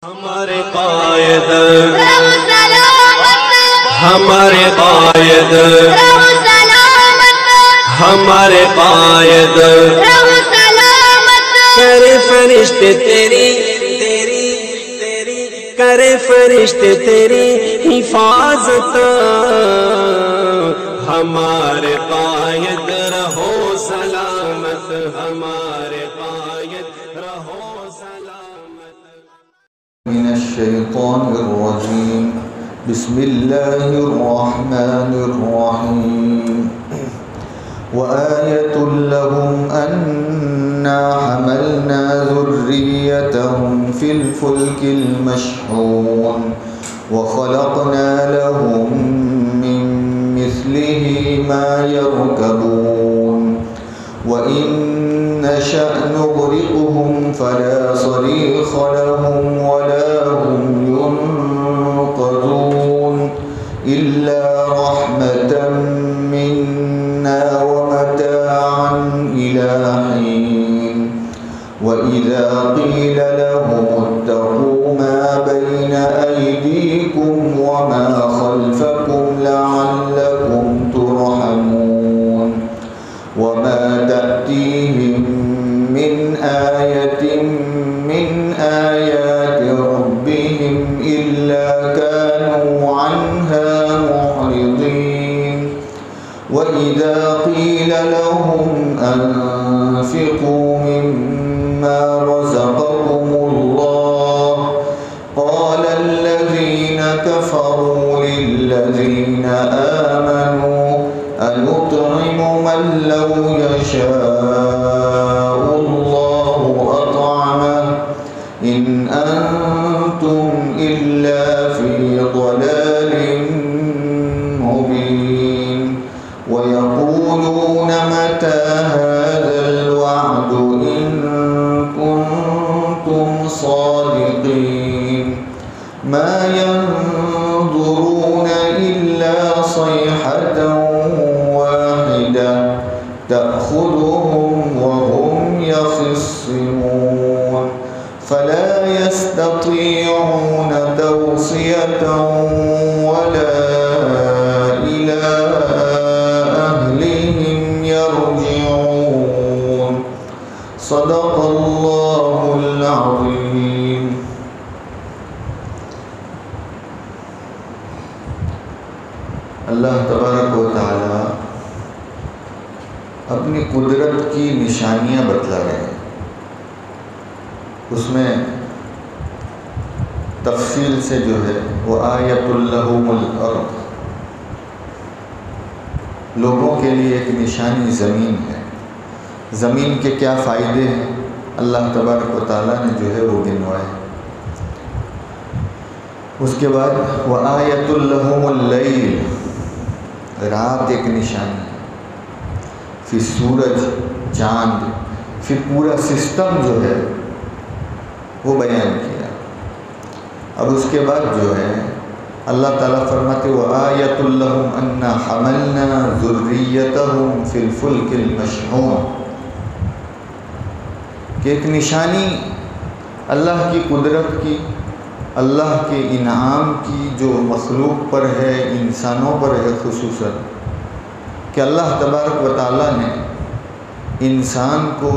ہمارے قائد ہمارے قائد ہمارے قائد کرے فرشتے تیری کرے فرشتے تیری حفاظت ہمارے قائد رہو سلامت ہمارے قائد رہو سلامت من الشیطان الرجیم بسم اللہ الرحمن الرحیم وآیۃ لهم أنا حملنا ذریتهم فی الفلک المشحون وخلقنا لهم من مثله ما يركبون وإن نشأ نغرقهم فلا صريخ لهم ولا هم ينقذون إلا رحمة منا ومتاعا إلى حين وإذا قيل لهم اتقوا ما بين أيديكم وما خلفكم لعلكم ترحمون وما تأتيهم من آية من آيات ربهم إلا كانوا عنها معرضين وإذا قيل لهم أنفقوا مما رزقكم الله قال الذين كفروا للذين آمنوا أنطعم من لو يشاء الله أطعمه إن أنتم إلا في ضلال مبين ويقولون متى هذا الوعد إن كنتم صادقين ما ينظرون إلا صيحة واحدة تأخذهم وهم يخصمون فلا يستطيعون توصية ولا إلى أهلهم يرجعون صدق الله العظيم. اللہ تبارک و تعالی اپنی قدرت کی نشانیاں بتلا رہے ہیں. اس میں تفصیل سے جو ہے وہ آیۃ لہم الارض، لوگوں کے لیے ایک نشانی زمین ہے. زمین کے کیا فائدے ہیں اللہ تبارک و تعالیٰ نے جو ہے وہ گنوائے. اس کے بعد وآیۃ لہم اللیل، رات ایک نشانی ہے. پھر سورج، چاند، پھر پورا سسٹم جو ہے وہ بیان کیا. اب اس کے بعد جو ہے اللہ تعالیٰ فرماتے وآیۃ لہم انا حملنا ذریتہم فی الفلک المشحون، کہ ایک نشانی اللہ کی قدرت کی، اللہ کے انعام کی جو مخلوق پر ہے، انسانوں پر ہے خصوصاً، کہ اللہ تبارک و تعالیٰ نے انسان کو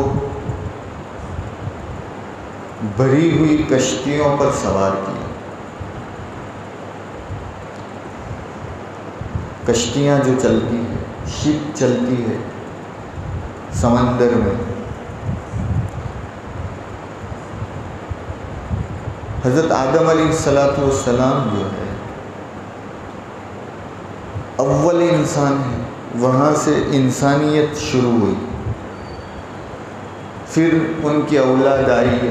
بھری ہوئی کشتیوں پر سوار کیا. کشتیاں جو چلتی ہیں، شپ چلتی ہے سمندر میں. حضرت آدم علیہ السلام جو ہے اول انسان ہے، وہاں سے انسانیت شروع ہوئی. پھر ان کی اولاد آئی.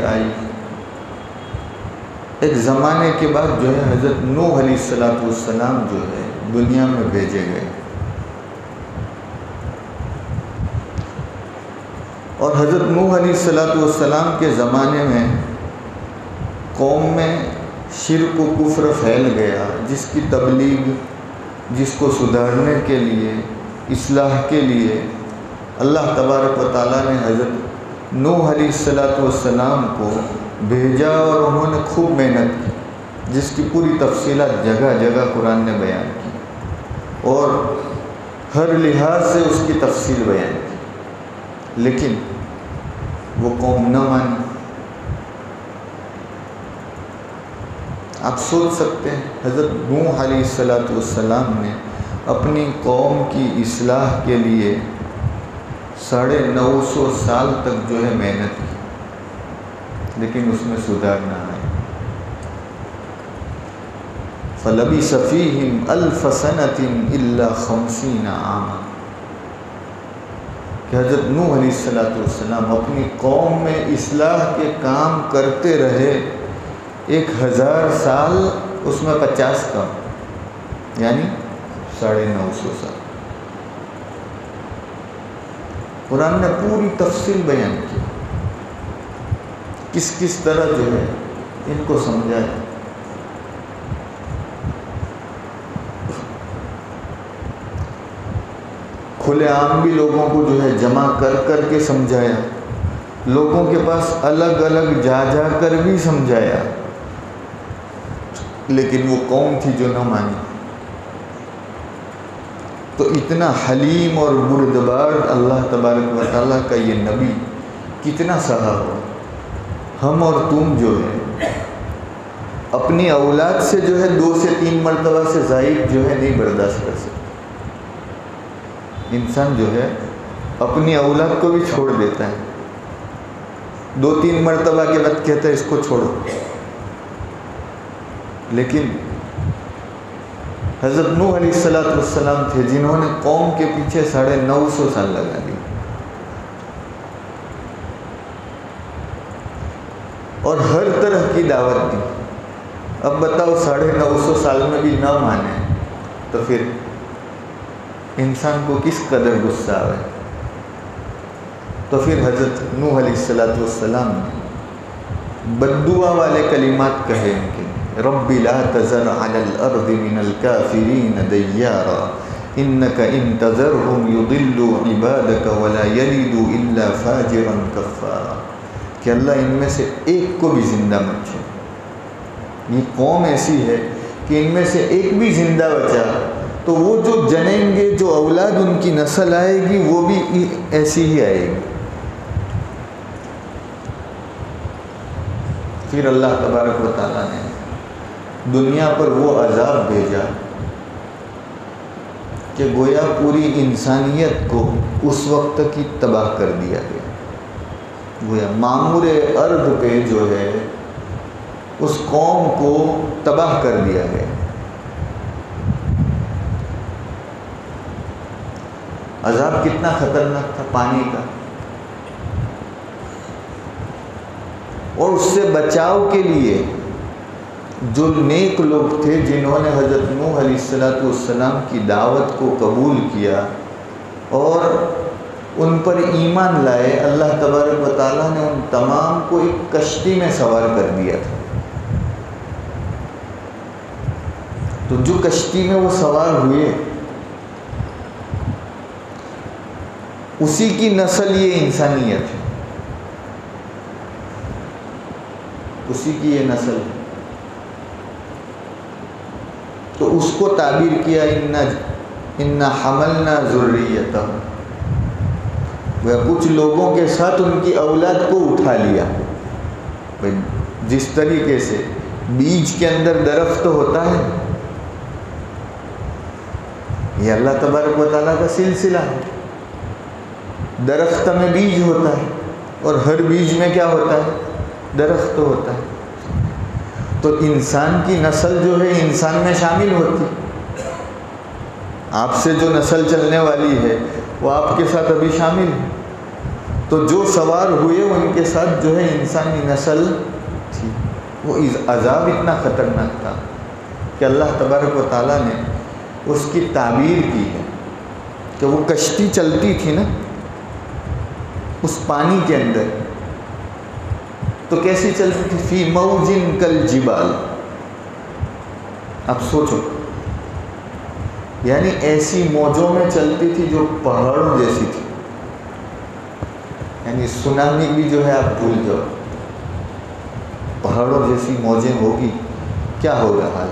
ایک زمانے کے بعد جو ہے حضرت نوح علیہ السلام جو ہے دنیا میں بھیجے گئے. اور حضرت نوح علیہ السلام کے زمانے میں قوم میں شرک و کفر پھیل گیا، جس کی تبلیغ، جس کو سدھارنے کے لیے، اصلاح کے لیے اللہ تبارک و تعالیٰ نے حضرت نوح علیہ السلام کو بھیجا اور انہوں نے خوب محنت کی، جس کی پوری تفصیلات جگہ جگہ قرآن نے بیان کی اور ہر لحاظ سے اس کی تفصیل بیان کی، لیکن وہ قوم نہ مانی۔ آپ سوچ سکتے ہیں حضرت نوح علیہ السلام نے اپنی قوم کی اصلاح کے لیے 950 سال تک جو ہے محنت کی، لیکن اس میں سدھار نہ آیا۔ فَلَبِثَ فِيهِمْ أَلْفَ سَنَةٍ إِلَّا 50 عَامًا، کہ حضرت نوح علیہ السلام اپنی قوم میں اصلاح کے کام کرتے رہے 1000 سال، اس میں 50 کم، یعنی 950 سال۔ قرآن نے پوری تفصیل بیان کی، کس کس طرح جو ہے ان کو سمجھایا۔ کھلے عام بھی لوگوں کو جو ہے جمع کر کر کے سمجھایا، لوگوں کے پاس الگ الگ جا جا کر بھی سمجھایا، لیکن وہ قوم تھی جو نہ مانی۔ تو اتنا حلیم اور بردبار اللہ تبارک و تعالیٰ کا یہ نبی کتنا سہا ہو۔ ہم اور تم جو ہے اپنی اولاد سے جو ہے 2 سے 3 مرتبہ سے زائد جو ہے نہیں برداشت کر سکتے۔ انسان جو ہے اپنی اولاد کو بھی چھوڑ دیتا ہے، 2-3 مرتبہ کے بعد کہتا ہے اس کو چھوڑو، لیکن حضرت نوح علیہ السلام تھے جنہوں نے قوم کے پیچھے 950 سال لگا دیے، اور ہر طرح کی دعوت دی۔ اب بتاؤ 950 سال میں بھی نہ مانے تو پھر انسان کو کس قدر غصہ آئے۔ تو پھر حضرت نوح علیہ السلام نے بددعا والے کلمات کہے ان کے، رب لا تذر علی الارض من الکافرین دیارا انک ان تذرهم یضلوا عبادک ولا یلدوا الا فاجرا کفارا، کہ اللہ ان میں سے ایک کو بھی زندہ مت چھوڑ۔ یہ قوم ایسی ہے کہ ان میں سے ایک بھی زندہ بچا تو وہ جو جنیں گے، جو اولاد ان کی نسل آئے گی وہ بھی ایسی ہی آئے گی۔ پھر اللہ تبارک و تعالیٰ نے دنیا پر وہ عذاب بھیجا کہ گویا پوری انسانیت کو اس وقت کی تباہ کر دیا گیا۔ گویا معمور ارض پہ جو ہے اس قوم کو تباہ کر دیا گیا۔ عذاب کتنا خطرناک تھا پانی کا، اور اس سے بچاؤ کے لیے جو نیک لوگ تھے جنہوں نے حضرت نوح علیہ السلام کی دعوت کو قبول کیا اور ان پر ایمان لائے، اللہ تبارک و تعالیٰ نے ان تمام کو ایک کشتی میں سوار کر دیا تھا۔ تو جو کشتی میں وہ سوار ہوئے اسی کی نسل یہ انسانیت ہے، اسی کی یہ نسل ہے۔ تو اس کو تعبیر کیا اِنَّا حَمَلْنَا ذُرِّيَّتَهُمْ، وہ کچھ لوگوں کے ساتھ ان کی اولاد کو اٹھا لیا۔ جس طریقے سے بیج کے اندر درخت ہوتا ہے، یہ اللہ تبارک و تعالیٰ کا سلسلہ ہے۔ درخت میں بیج ہوتا ہے اور ہر بیج میں کیا ہوتا ہے؟ درخت ہوتا ہے۔ تو انسان کی نسل جو ہے انسان میں شامل ہوتی، آپ سے جو نسل چلنے والی ہے وہ آپ کے ساتھ ابھی شامل ہے۔ تو جو سوار ہوئے ان کے ساتھ جو ہے انسانی نسل تھی۔ وہ عذاب اتنا خطرناک تھا کہ اللہ تبارک و تعالیٰ نے اس کی تعبیر کی ہے کہ وہ کشتی چلتی تھی نا اس پانی کے اندر، تو کیسی چلتی تھی؟ فی موج کالجبال۔ اب سوچو، یعنی ایسی موجوں میں چلتی تھی جو پہاڑوں جیسی تھی، یعنی سونامی بھی جو ہے آپ بھول جاؤ، پہاڑوں جیسی موجیں ہوگی، کیا ہوگا حال؟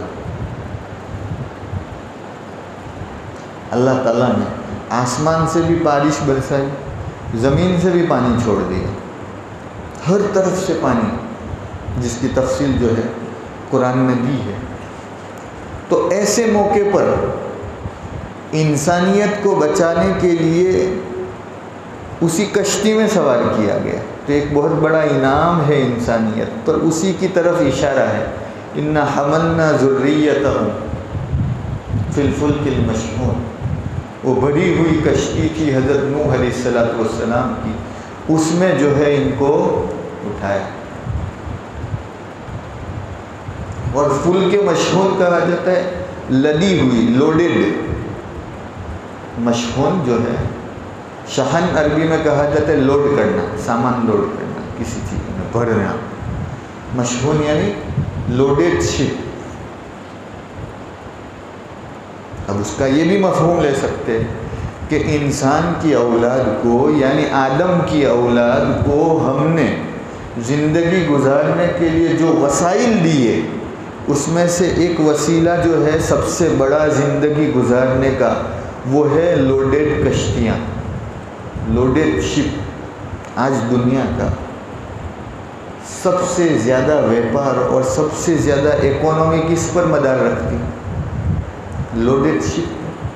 اللہ تعالیٰ نے آسمان سے بھی بارش برسائی، زمین سے بھی پانی چھوڑ دیا، ہر طرف سے پانی، جس کی تفصیل جو ہے قرآن میں دی ہے۔ تو ایسے موقع پر انسانیت کو بچانے کے لیے اسی کشتی میں سوار کیا گیا، تو ایک بہت بڑا انعام ہے انسانیت پر، اسی کی طرف اشارہ ہے۔ اِنَّا حَمَلْنَا ذُرِّيَّتَهُمْ فِي الْفُلْكِ الْمَشْحُونِ، وہ بڑی ہوئی کشتی تھی حضرت نوح علیہ السلام کی، اس میں جو ہے ان کو اٹھایا۔ اور فلک مشحون کہا جاتا ہے لدی ہوئی، لوڈڈ۔ مشحون جو ہے، شحن عربی میں کہا جاتا ہے لوڈ کرنا، سامان لوڈ کرنا، کسی چیز میں بھرنا۔ مشحون یعنی لوڈڈ شپ۔ اب اس کا یہ بھی مفہوم لے سکتے کہ انسان کی اولاد کو، یعنی آدم کی اولاد کو ہم نے زندگی گزارنے کے لیے جو وسائل دیے، اس میں سے ایک وسیلہ جو ہے سب سے بڑا زندگی گزارنے کا، وہ ہے لوڈڈ کشتیاں، لوڈڈ شپ۔ آج دنیا کا سب سے زیادہ ویپار اور سب سے زیادہ اکانومی کس پر مدار رکھتی؟ لوڈڈ شپ۔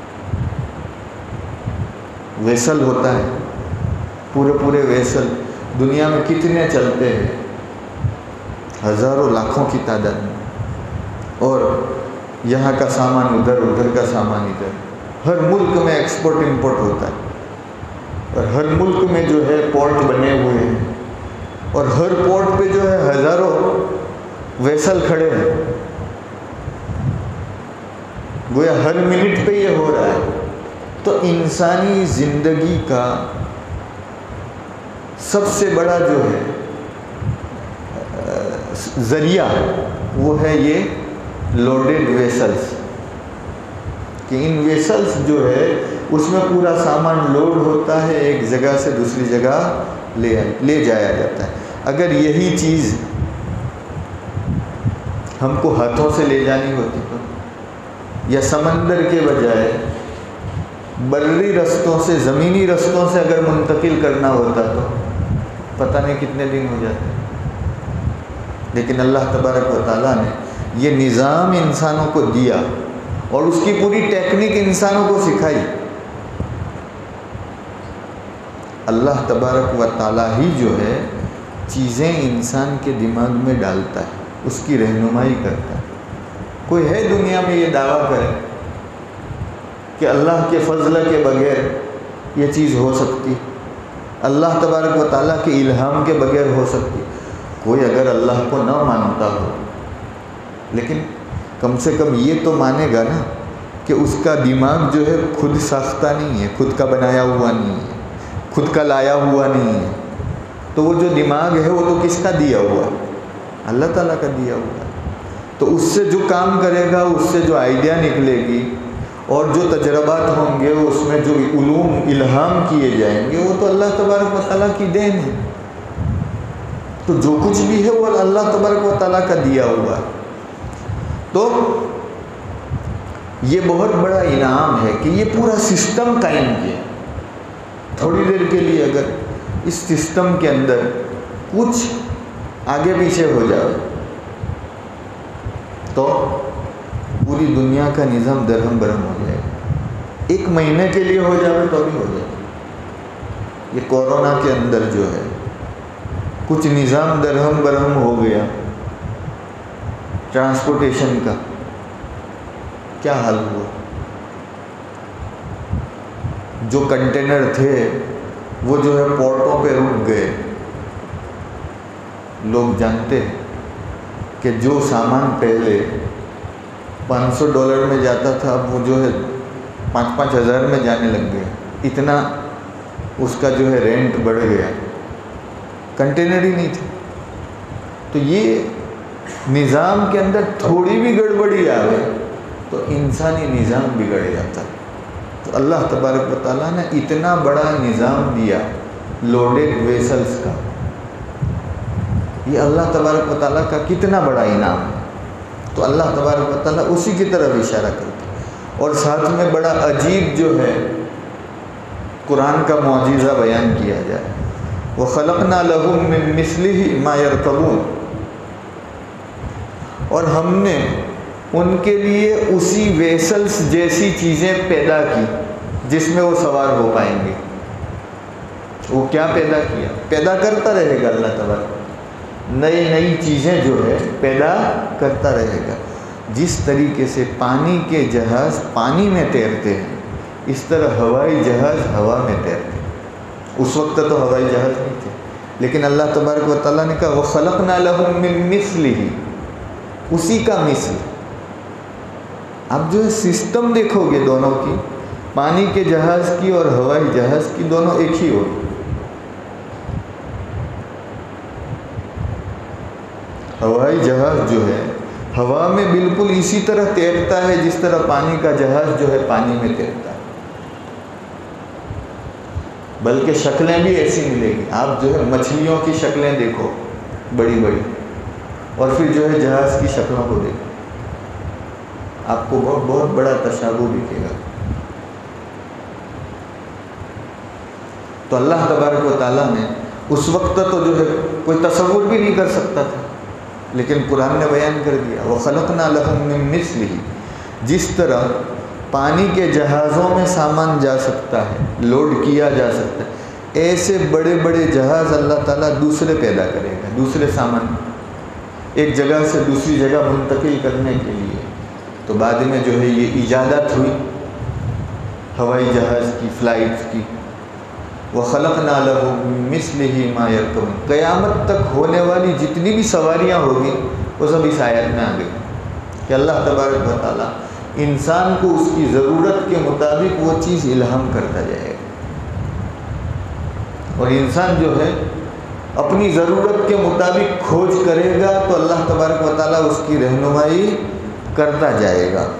ویسل ہوتا ہے، پورے ویسل دنیا میں کتنے چلتے ہیں؟ ہزاروں لاکھوں کی تعداد میں، اور یہاں کا سامان ادھر، ادھر کا سامان ادھر، ہر ملک میں ایکسپورٹ امپورٹ ہوتا ہے، اور ہر ملک میں جو ہے پورٹ بنے ہوئے ہیں، اور ہر پورٹ پہ جو ہے ہزاروں ویسل کھڑے ہیں، گویا ہر منٹ پہ یہ ہو رہا ہے۔ تو انسانی زندگی کا سب سے بڑا جو ہے ذریعہ وہ ہے یہ لوڈڈ ویسلز، کہ ان ویسلز جو ہے اس میں پورا سامان لوڈ ہوتا ہے، ایک جگہ سے دوسری جگہ لے جایا جاتا ہے۔ اگر یہی چیز ہم کو ہاتھوں سے لے جانی ہوتی تو، یا سمندر کے بجائے بری رستوں سے، زمینی رستوں سے اگر منتقل کرنا ہوتا تو پتہ نہیں کتنے دن ہو جاتے۔ لیکن اللہ تبارک و تعالیٰ نے یہ نظام انسانوں کو دیا، اور اس کی پوری ٹیکنیک انسانوں کو سکھائی۔ اللہ تبارک و تعالیٰ ہی جو ہے چیزیں انسان کے دماغ میں ڈالتا ہے، اس کی رہنمائی کرتا ہے۔ کوئی ہے دنیا میں یہ دعویٰ کرے کہ اللہ کے فضل کے بغیر یہ چیز ہو سکتی، اللہ تبارک و تعالیٰ کے الہام کے بغیر ہو سکتی؟ کوئی اگر اللہ کو نہ مانتا ہو، لیکن کم سے کم یہ تو مانے گا نا کہ اس کا دماغ جو ہے خود ساختہ نہیں ہے، خود کا بنایا ہوا نہیں ہے، خود کا لایا ہوا نہیں ہے۔ تو وہ جو دماغ ہے وہ تو کس کا دیا ہوا؟ اللہ تعالیٰ کا دیا ہوا۔ تو اس سے جو کام کرے گا، اس سے جو آئیڈیا نکلے گی، اور جو تجربات ہوں گے، اس میں جو علوم الہام کیے جائیں گے، وہ تو اللہ تبارک و تعالیٰ کی دین ہے۔ تو جو کچھ بھی ہے وہ اللہ تبارک و تعالیٰ کا دیا ہوا ہے۔ تو یہ بہت بڑا انعام ہے کہ یہ پورا سسٹم قائم کیا۔ تھوڑی دیر کے لیے اگر اس سسٹم کے اندر کچھ آگے پیچھے ہو جائے تو پوری دنیا کا نظام درہم برہم ہو جائے۔ ایک مہینے کے لیے ہو جائے تو بھی ہو جائے۔ یہ کورونا کے اندر جو ہے کچھ نظام درہم برہم ہو گیا، ٹرانسپورٹیشن کا کیا حال ہوا؟ جو کنٹینر تھے وہ جو ہے پورٹوں پہ رک گئے۔ لوگ جانتے ہیں کہ جو سامان پہلے $500 میں جاتا تھا، اب وہ جو ہے 5-5 ہزار میں جانے لگ گئے۔ اتنا اس کا جو ہے رینٹ بڑھ گیا، کنٹینر ہی نہیں تھے۔ تو یہ نظام کے اندر تھوڑی بھی گڑبڑی آ گئی تو انسانی نظام بگڑ جاتا۔ تو اللہ تبارک و تعالیٰ نے اتنا بڑا نظام دیا لوڈیڈ ویسلز کا، یہ اللہ تبارک و تعالیٰ کا کتنا بڑا انعام ہے۔ تو اللہ تبارک و تعالیٰ اسی کی طرف اشارہ کرتے ہیں، اور ساتھ میں بڑا عجیب جو ہے قرآن کا معجزہ بیان کیا جائے، وَخَلَقْنَا لَهُم مِّن مِّثْلِهِ مَا يَرْكَبُونَ، اور ہم نے ان کے لیے اسی ویسلز جیسی چیزیں پیدا کی جس میں وہ سوار ہو پائیں گے۔ وہ کیا پیدا کیا؟ پیدا کرتا رہے گا اللہ تبارک، نئی نئی چیزیں جو ہے پیدا کرتا رہے گا۔ جس طریقے سے پانی کے جہاز پانی میں تیرتے ہیں، اس طرح ہوائی جہاز ہوا میں تیرتے ہیں۔ اس وقت تو ہوائی جہاز نہیں تھے، لیکن اللہ تبارک و تعالیٰ نے کہا وَخَلَقْنَا لَهُم مِّن مِّثْلِهِ، اسی کا مثل۔ اب جو ہے سسٹم دیکھو گے دونوں کی، پانی کے جہاز کی اور ہوائی جہاز کی، دونوں ایک ہی ہوگی۔ ہوائی جہاز جو ہے ہوا میں بالکل اسی طرح تیرتا ہے جس طرح پانی کا جہاز جو ہے پانی میں تیرتا ہے، بلکہ شکلیں بھی ایسی ملے گی۔ آپ جو ہے مچھلیوں کی شکلیں دیکھو بڑی بڑی، اور پھر جو ہے جہاز کی شکلوں کو دیکھو، آپ کو بہت بڑا تشابہ دکھے گا۔ تو اللہ تبارک و تعالیٰ نے اس وقت تو جو ہے کوئی تصور بھی نہیں کر سکتا تھا، لیکن قرآن نے بیان کر دیا وَخَلَقْنَا لَهُم مِّن مِّثْلِهِ، جس طرح پانی کے جہازوں میں سامان جا سکتا ہے، لوڈ کیا جا سکتا ہے، ایسے بڑے بڑے جہاز اللہ تعالیٰ دوسرے پیدا کرے گا، دوسرے سامان ایک جگہ سے دوسری جگہ منتقل کرنے کے لیے۔ تو بعد میں جو ہے یہ ایجادات ہوئی ہوائی جہاز کی، فلائٹ کی۔ وَخَلَقْنَا لَهُم مِّثْلِهِ مَا يَرْكَبُونَ، قیامت تک ہونے والی جتنی بھی سواریاں ہوگی وہ سب اس آیت میں آ گئی کہ اللہ تبارک و تعالیٰ انسان کو اس کی ضرورت کے مطابق وہ چیز الہام کرتا جائے گا، اور انسان جو ہے اپنی ضرورت کے مطابق کھوج کرے گا تو اللہ تبارک و تعالیٰ اس کی رہنمائی کرتا جائے گا۔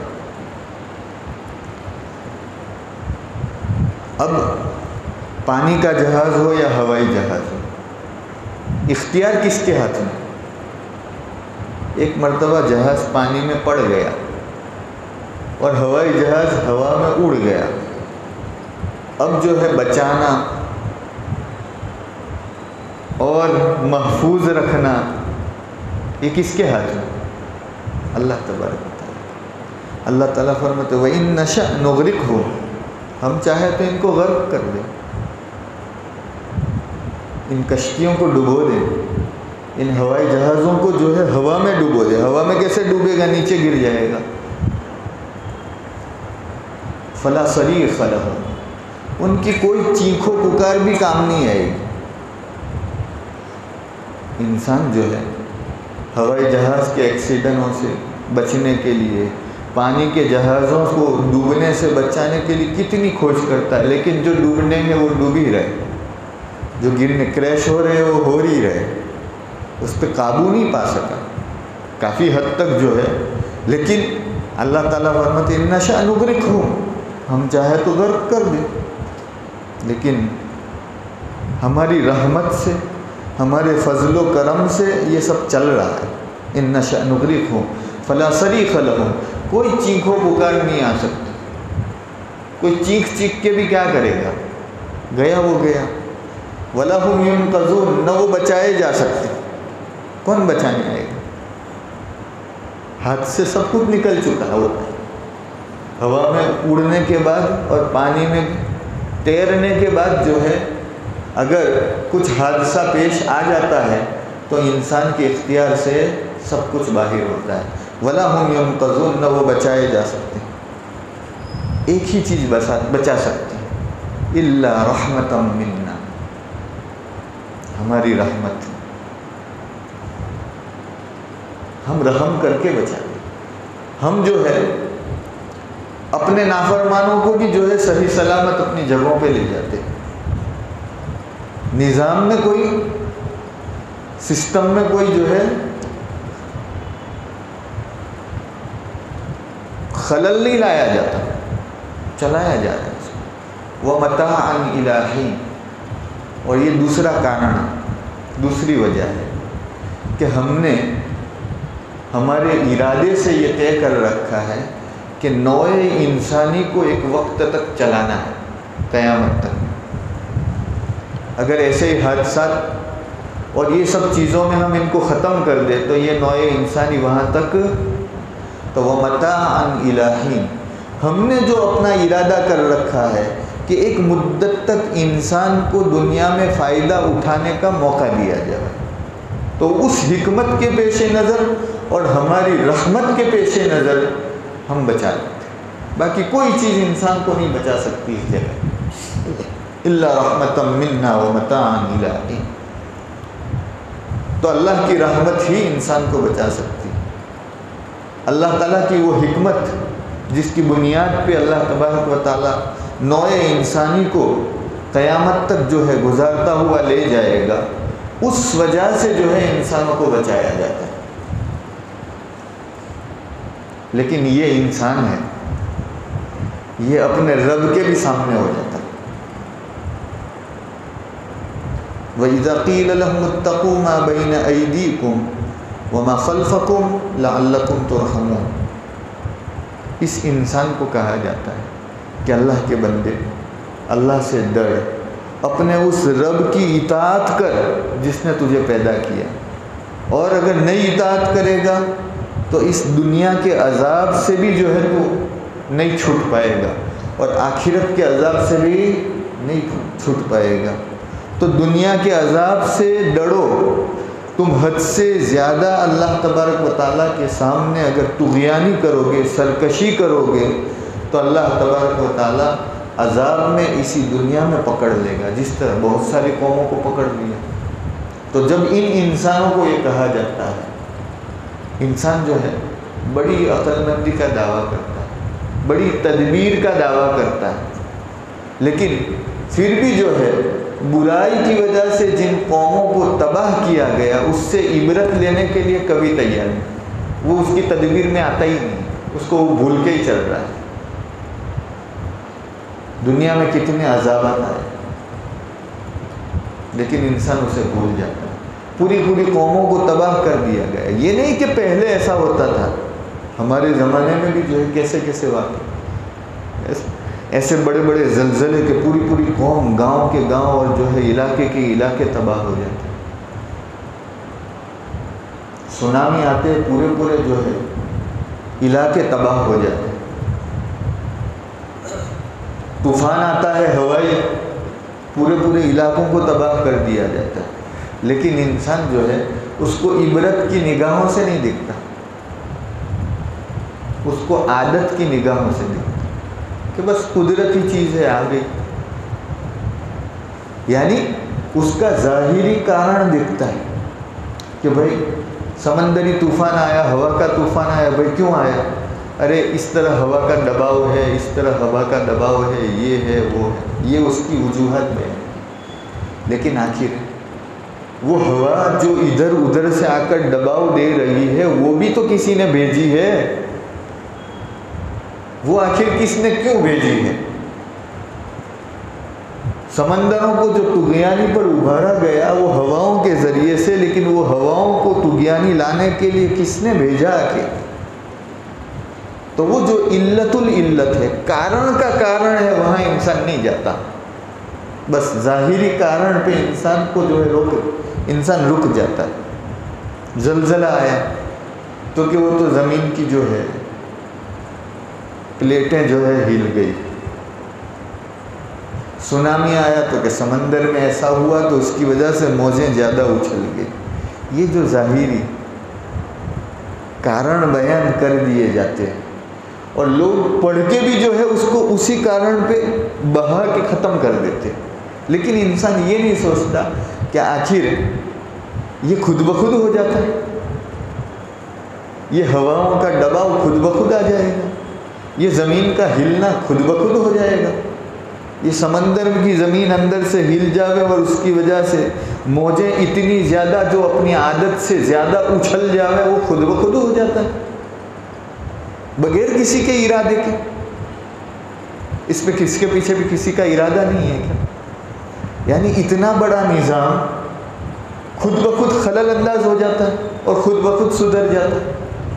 اب پانی کا جہاز ہو یا ہوائی جہاز ہو، اختیار کس کے ہاتھ میں؟ ایک مرتبہ جہاز پانی میں پڑ گیا اور ہوائی جہاز ہوا میں اڑ گیا، اب جو ہے بچانا اور محفوظ رکھنا یہ کس کے ہاتھ میں؟ اللہ تبارک و تعالیٰ۔ اللہ تعالیٰ فرماتے ہیں وَإِن نَّشَأْ نُغْرِقْهُمْ، ہم چاہے تو ان کو غرق کر دیں، ان کشتیوں کو ڈبو دیں، ان ہوائی جہازوں کو جو ہے ہوا میں ڈبو دیں۔ ہوا میں کیسے ڈوبے گا؟ نیچے گر جائے گا۔ فَلَا صَرِيخَ لَهُمْ، ان کی کوئی چیخو پکار بھی کام نہیں آئے گی۔ انسان جو ہے ہوائی جہاز کے ایکسیڈنٹوں سے بچنے کے لیے، پانی کے جہازوں کو ڈوبنے سے بچانے کے لیے کتنی کھوج کرتا ہے، لیکن جو ڈوبنے ہیں وہ ڈوب ہی رہے، جو گرنے کریش ہو رہے وہ ہو ہی رہے، اس پہ قابو نہیں پا سکا کافی حد تک جو ہے۔ لیکن اللہ تعالیٰ فرماتے ہیں اِن نَّشَأْ نُغْرِقْهُمْ، ہم چاہے تو غرق کر دیں، لیکن ہماری رحمت سے، ہمارے فضل و کرم سے یہ سب چل رہا ہے۔ اِن نَّشَأْ نُغْرِقْهُمْ فَلَا صَرِيخَ لَهُمْ، کوئی چیخو پکار نہیں آ سکتی، کوئی چیخ چیخ کے بھی کیا کرے گا، گیا وہ گیا۔ وَلَا هُمْ يُنْقَذُونَ، نہ وہ بچائے جا سکتے، کون بچانے آئے گا؟ ہاتھ سے سب کچھ نکل چکا ہوتا ہے، ہوا میں اڑنے کے بعد اور پانی میں تیرنے کے بعد جو ہے اگر کچھ حادثہ پیش آ جاتا ہے تو انسان کے اختیار سے سب کچھ باہر ہوتا ہے۔ وَلَا هُمْ يُنْقَذُونَ، نہ وہ بچائے جا سکتے، ایک ہی چیز بچا سکتی ہے، إِلَّا رَحْمَةً مِنَّا، ہماری رحمت، ہم رحم کر کے بچا دیں۔ ہم جو ہے اپنے نافرمانوں کو بھی جو ہے صحیح سلامت اپنی جگہوں پہ لے جاتے ہیں۔ نظام میں کوئی، سسٹم میں کوئی جو ہے خلل نہیں لایا جاتا، چلایا جا رہا ہے۔ وَمَتَاعًا إِلَىٰ حِينٍ، اور یہ دوسرا کارن، دوسری وجہ ہے کہ ہم نے ہمارے ارادے سے یہ طے کر رکھا ہے کہ نوع انسانی کو ایک وقت تک چلانا ہے، قیامت تک۔ اگر ایسے ہی حادثات اور یہ سب چیزوں میں ہم ان کو ختم کر دیں تو یہ نوع انسانی وہاں تک تو وہ متاعًا الی حین، ہم نے جو اپنا ارادہ کر رکھا ہے کہ ایک مدت تک انسان کو دنیا میں فائدہ اٹھانے کا موقع دیا جائے، تو اس حکمت کے پیش نظر اور ہماری رحمت کے پیش نظر ہم بچا لیتے ہیں۔ باقی کوئی چیز انسان کو نہیں بچا سکتی اس جگہ، الا رحمتا منا ومتاعا الی حین۔ تو اللہ کی رحمت ہی انسان کو بچا سکتی، اللہ تعالیٰ کی وہ حکمت جس کی بنیاد پہ اللہ تبارک و تعالیٰ نوع انسانی کو قیامت تک جو ہے گزارتا ہوا لے جائے گا، اس وجہ سے جو ہے انسانوں کو بچایا جاتا ہے۔ لیکن یہ انسان ہے، یہ اپنے رب کے بھی سامنے ہو جاتا ہے۔ وَإِذَا قِيلَ لَهُمُ اتَّقُوا مَا بَيْنَ أَيْدِيكُمْ وَمَا خَلْفَكُمْ لَعَلَّكُمْ تُرْحَمُونَ، اس انسان کو کہا جاتا ہے کہ اللہ کے بندے، اللہ سے ڈر، اپنے اس رب کی اطاعت کر جس نے تجھے پیدا کیا، اور اگر نہیں اطاعت کرے گا تو اس دنیا کے عذاب سے بھی جو ہے تو نہیں چھوٹ پائے گا، اور آخرت کے عذاب سے بھی نہیں چھوٹ پائے گا۔ تو دنیا کے عذاب سے ڈرو، تم حد سے زیادہ اللہ تبارک و تعالیٰ کے سامنے اگر طغیانی کرو گے، سرکشی کرو گے، تو اللہ تبارک و تعالیٰ عذاب میں اسی دنیا میں پکڑ لے گا، جس طرح بہت ساری قوموں کو پکڑ لیا۔ تو جب ان انسانوں کو یہ کہا جاتا ہے، انسان جو ہے بڑی عقل مندی کا دعویٰ کرتا ہے، بڑی تدبیر کا دعویٰ کرتا ہے، لیکن پھر بھی جو ہے برائی کی وجہ سے جن قوموں کو تباہ کیا گیا اس سے عبرت لینے کے لیے کبھی تیار نہیں، وہ اس کی تدبیر میں آتا ہی نہیں، اس کو وہ بھول کے ہی چل رہا ہے۔ دنیا میں کتنے عذابات آئے لیکن انسان اسے بھول جاتا ہے۔ پوری پوری قوموں کو تباہ کر دیا گیا۔ یہ نہیں کہ پہلے ایسا ہوتا تھا، ہمارے زمانے میں بھی جو ہے کیسے کیسے واقع ایسے بڑے بڑے زلزلے کے پوری پوری قوم، گاؤں کے گاؤں اور جو ہے علاقے کے علاقے تباہ ہو جاتے، سونامی آتے پورے پورے جو ہے علاقے تباہ ہو جاتے، طوفان آتا ہے ہوائی، پورے پورے علاقوں کو تباہ کر دیا جاتا ہے۔ لیکن انسان جو ہے اس کو عبرت کی نگاہوں سے نہیں دیکھتا، اس کو عادت کی نگاہوں سے دیکھتا کہ بس قدرتی چیز ہے آ گئی، یعنی اس کا ظاہری کارن دکھتا ہے کہ بھائی سمندری طوفان آیا، ہوا کا طوفان آیا، بھائی کیوں آیا؟ ارے اس طرح ہوا کا دباؤ ہے، اس طرح ہوا کا دباؤ ہے، یہ ہے وہ ہے، یہ اس کی وجوہات میں ہے۔ لیکن آخر وہ ہوا جو ادھر ادھر سے آ کر دباؤ دے رہی ہے وہ بھی تو کسی نے بھیجی ہے، وہ آخر کس نے کیوں بھیجی ہے؟ سمندروں کو جو طغیانی پر ابھارا گیا وہ ہواؤں کے ذریعے سے، لیکن وہ ہواؤں کو طغیانی لانے کے لیے کس نے بھیجا آخر؟ تو وہ جو علت العلت ہے، کارن کا کارن ہے، وہاں انسان نہیں جاتا، بس ظاہری کارن پہ انسان کو جو ہے انسان رک جاتا ہے۔ زلزلہ آیا تو کہ وہ تو زمین کی جو ہے پلیٹیں جو ہے ہل گئی، سونامی آیا تو کہ سمندر میں ایسا ہوا تو اس کی وجہ سے موجیں زیادہ اچھل گئی۔ یہ جو ظاہری کارن بیان کر دیے جاتے ہیں اور لوگ پڑھ کے بھی جو ہے اس کو اسی کارن پہ بہا کے ختم کر دیتے، لیکن انسان یہ نہیں سوچتا کہ آخر یہ خود بخود ہو جاتا ہے، یہ ہواؤں کا دباؤ خود بخود آ جائے گا، یہ زمین کا ہلنا خود بخود ہو جائے گا، یہ سمندر کی زمین اندر سے ہل جاوے اور اس کی وجہ سے موجیں اتنی زیادہ جو اپنی عادت سے زیادہ اچھل جاوے وہ خود بخود ہو جاتا ہے بغیر کسی کے ارادے کے۔ اس پہ کس کے پیچھے بھی کسی کا ارادہ نہیں ہے کیا؟ یعنی اتنا بڑا نظام خود بخود خلل انداز ہو جاتا ہے اور خود بخود سدھر جاتا ہے.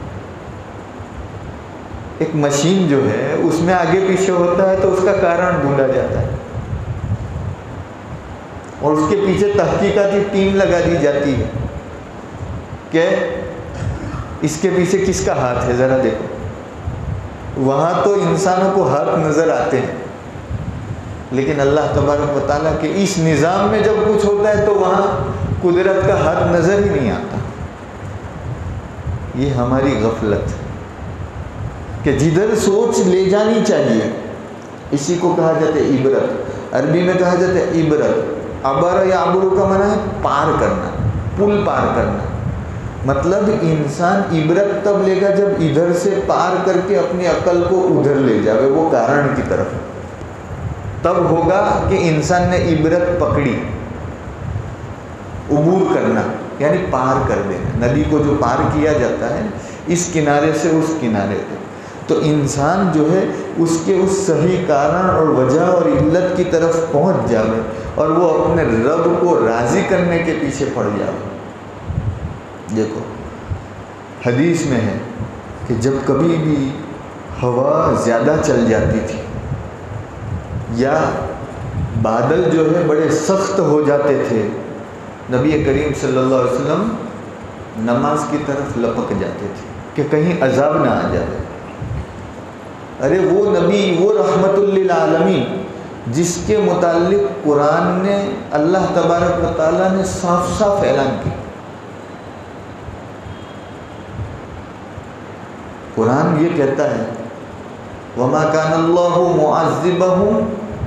ایک مشین جو ہے اس میں آگے پیچھے ہوتا ہے تو اس کا کارن ڈھونڈا جاتا ہے اور اس کے پیچھے تحقیقاتی ٹیم لگا دی جاتی ہے کہ اس کے پیچھے کس کا ہاتھ ہے ذرا دیکھو. وہاں تو انسانوں کو ہاتھ نظر آتے ہیں لیکن اللہ تبارک و تعالیٰ کے اس نظام میں جب کچھ ہوتا ہے تو وہاں قدرت کا ہاتھ نظر ہی نہیں آتا. یہ ہماری غفلت ہے کہ جدھر سوچ لے جانی چاہیے اسی کو کہا جاتا ہے عبرت. عربی میں کہا جاتا ہے عبرت. عبر یا عبرو کا معنی ہے پار کرنا, پل پار کرنا. مطلب انسان عبرت تب لے گا جب ادھر سے پار کر کے اپنی عقل کو ادھر لے جاوے, وہ کارن کی طرف. تب ہوگا کہ انسان نے عبرت پکڑی. عبور کرنا یعنی پار کر دینا. ندی کو جو پار کیا جاتا ہے اس کنارے سے اس کنارے پہ, تو انسان جو ہے اس کے اس صحیح کارن اور وجہ اور علت کی طرف پہنچ جاوے اور وہ اپنے رب کو راضی کرنے کے پیچھے پڑ جاوے. دیکھو حدیث میں ہے کہ جب کبھی بھی ہوا زیادہ چل جاتی تھی یا بادل جو ہے بڑے سخت ہو جاتے تھے, نبی کریم صلی اللہ علیہ وسلم نماز کی طرف لپک جاتے تھے کہ کہیں عذاب نہ آ جائے. ارے وہ نبی, وہ رحمت للعالمین جس کے متعلق قرآن نے, اللہ تبارک و تعالیٰ نے صاف صاف اعلان کیا. قرآن یہ کہتا ہے وَمَا كَانَ اللَّهُ مُعَذِّبَهُمْ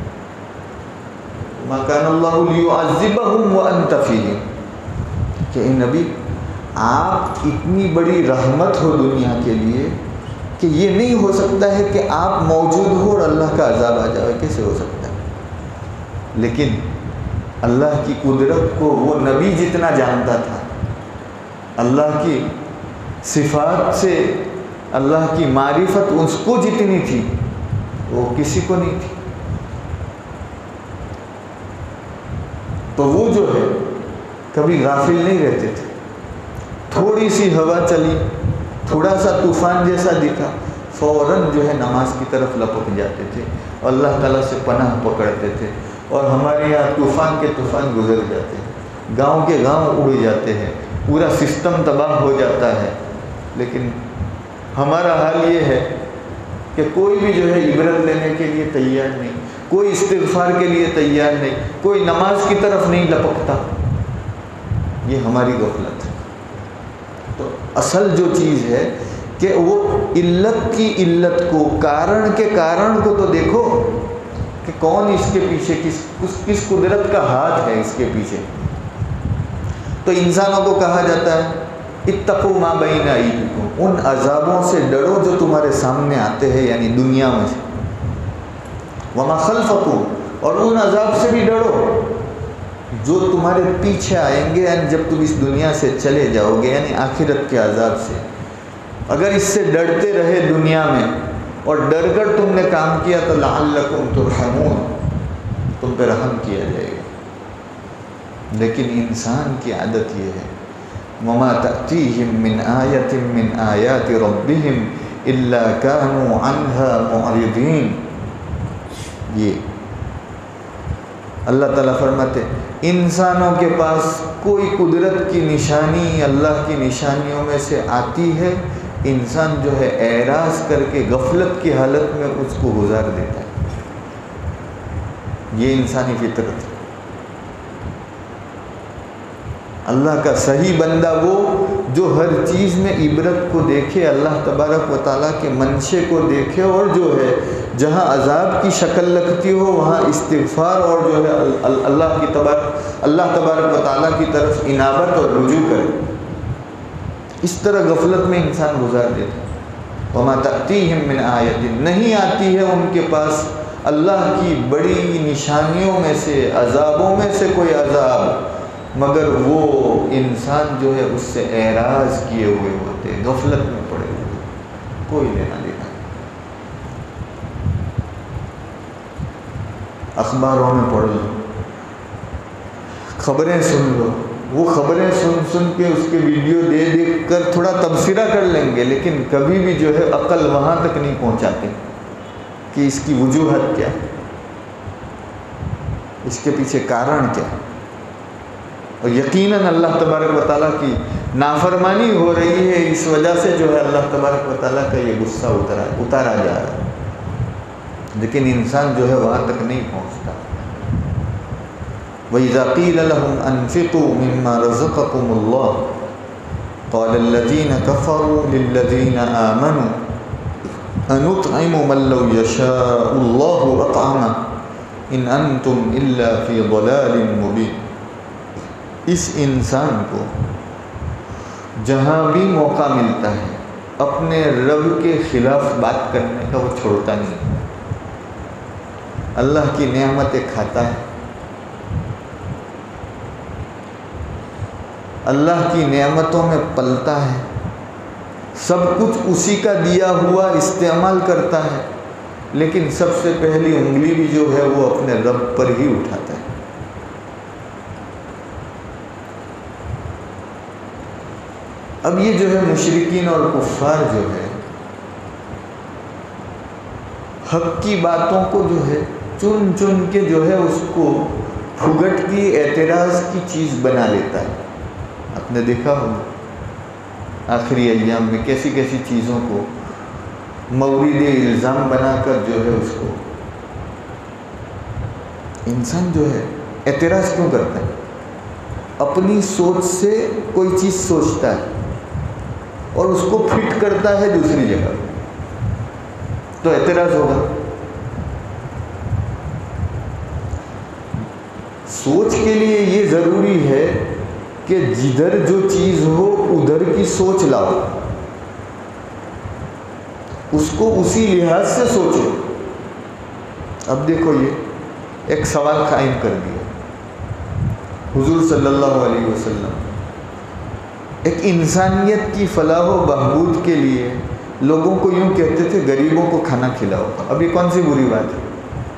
مَا كَانَ اللَّهُ لِيُعَذِّبَهُمْ وَأَنْتَ فِيهِمْ کہ اے نبی آپ اتنی بڑی رحمت ہو دنیا کے لیے کہ یہ نہیں ہو سکتا ہے کہ آپ موجود ہو اور اللہ کا عذاب آ جائے. کیسے ہو سکتا ہے؟ لیکن اللہ کی قدرت کو وہ نبی جتنا جانتا تھا, اللہ کی صفات سے اللہ کی معرفت اس کو جتنی تھی وہ کسی کو نہیں تھی. تو وہ جو ہے کبھی غافل نہیں رہتے تھے. تھوڑی سی ہوا چلی, تھوڑا سا طوفان جیسا دکھا, فوراً جو ہے نماز کی طرف لپک جاتے تھے, اللہ تعالیٰ سے پناہ پکڑتے تھے. اور ہمارے یہاں طوفان کے طوفان گزر جاتے ہیں, گاؤں کے گاؤں اڑ جاتے ہیں, پورا سسٹم تباہ ہو جاتا ہے. لیکن ہمارا حال یہ ہے کہ کوئی بھی جو ہے عبرت لینے کے لیے تیار نہیں, کوئی استغفار کے لیے تیار نہیں, کوئی نماز کی طرف نہیں لپکتا. یہ ہماری غفلت ہے. تو اصل جو چیز ہے کہ وہ علت کی علت کو, کارن کے کارن کو تو دیکھو کہ کون اس کے پیچھے, کس قدرت کا ہاتھ ہے اس کے پیچھے. تو انسانوں کو کہا جاتا ہے اتقوا ما بین ایدیکم, ان عذابوں سے ڈرو جو تمہارے سامنے آتے ہیں یعنی دنیا میں سے. وما خلفکم, اور ان عذاب سے بھی ڈرو جو تمہارے پیچھے آئیں گے یعنی جب تم اس دنیا سے چلے جاؤ گے, یعنی آخرت کے عذاب سے. اگر اس سے ڈرتے رہے دنیا میں اور ڈر کر تم نے کام کیا تو لعلکم ترحمون, تم پہ رحم کیا جائے گا. لیکن انسان کی عادت یہ ہے وَمَا تَأْتِيهِم مِّنْ آيَةٍ مِّنْ آيَاتِ رَبِّهِمْ إِلَّا كَانُوا عَنْهَا مُعْرِضِينَ. یہ اللہ تعالیٰ فرماتے انسانوں کے پاس کوئی قدرت کی نشانی اللہ کی نشانیوں میں سے آتی ہے, انسان جو ہے اعراض کر کے غفلت کی حالت میں اس کو گزار دیتا ہے. یہ انسانی فطرت ہے. اللہ کا صحیح بندہ وہ جو ہر چیز میں عبرت کو دیکھے, اللہ تبارک و تعالیٰ کے منشے کو دیکھے, اور جو ہے جہاں عذاب کی شکل لگتی ہو وہاں استغفار اور جو ہے اللہ تبارک و تعالیٰ کی طرف انابت اور رجوع کرے. اس طرح غفلت میں انسان گزار دیتا. وَمَا تَأْتِيهِم مِّنْ آيَةٍ, نہیں آتی ہے ان کے پاس اللہ کی بڑی نشانیوں میں سے, عذابوں میں سے کوئی عذاب, مگر وہ انسان جو ہے اس سے اعراض کیے ہوئے ہوتے, غفلت میں پڑے ہوئے, کوئی لینا دینا. اخباروں میں پڑھ لو خبریں سن لو، وہ خبریں سن کے اس کے ویڈیو دیکھ کر تھوڑا تبصرہ کر لیں گے، لیکن کبھی بھی جو ہے عقل وہاں تک نہیں پہنچاتے کہ اس کی وجوہات کیا، اس کے پیچھے کارن کیا. اور یقیناً اللہ تبارک و تعالیٰ کی نافرمانی ہو رہی ہے، اس وجہ سے جو ہے اللہ تبارک و تعالیٰ کا یہ غصہ اتارا جا رہا ہے، لیکن انسان جو ہے وہاں تک نہیں پہنچتا. وَإِذَا قِيلَ لَهُمْ أَنفِقُوا مِمَّا رَزَقَكُمُ اللَّهُ قَالَ الَّذِينَ كَفَرُوا لِلَّذِينَ آمَنُوا أَنُطْعِمُ مَن لَّوْ يَشَاءُ اللَّهُ أَطْعَمَهُ إِنْ أَنْتُمْ إِلَّا فِي ضَلَالٍ مُبِينٍ. اس انسان کو جہاں بھی موقع ملتا ہے اپنے رب کے خلاف بات کرنے کا وہ چھوڑتا نہیں. اللہ کی نعمتیں کھاتا ہے، اللہ کی نعمتوں میں پلتا ہے، سب کچھ اسی کا دیا ہوا استعمال کرتا ہے، لیکن سب سے پہلی انگلی بھی جو ہے وہ اپنے رب پر ہی اٹھاتا ہے. اب یہ جو ہے مشرکین اور کفار جو ہے حق کی باتوں کو جو ہے چن چن کے جو ہے اس کو پھگٹ کی اعتراض کی چیز بنا لیتا ہے. آپ نے دیکھا ہوگا آخری ایام میں کیسی کیسی چیزوں کو مورد الزام بنا کر جو ہے اس کو انسان جو ہے اعتراض کیوں کرتا ہے؟ اپنی سوچ سے کوئی چیز سوچتا ہے اور اس کو فٹ کرتا ہے دوسری جگہ، تو اعتراض ہوگا. سوچ کے لیے یہ ضروری ہے کہ جدھر جو چیز ہو ادھر کی سوچ لاؤ، اس کو اسی لحاظ سے سوچو. اب دیکھو یہ ایک سوال قائم کر دیا حضور صلی اللہ علیہ وسلم، ایک انسانیت کی فلاح و بہبود کے لیے لوگوں کو یوں کہتے تھے غریبوں کو کھانا کھلاؤ. اب یہ کون سی بری بات ہے؟